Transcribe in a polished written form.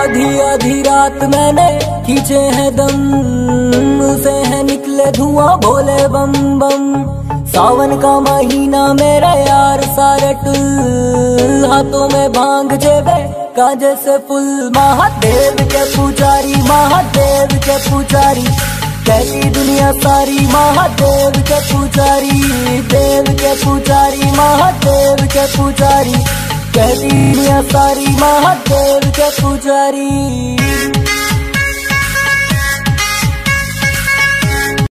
आधी आधी रात मैंने खींचे हैं दम, उसे है निकले धुआं भोले बम बम। सावन का महीना मेरा यार सारे टुल, हाथों में भांग जेबे कांजे से फुल। महादेव के पुजारी, महादेव के पुजारी, कहती दुनिया सारी महादेव के पुजारी। देव के पुजारी, महादेव के पुजारी, कहती दुनिया सारी महादेव के पुजारी।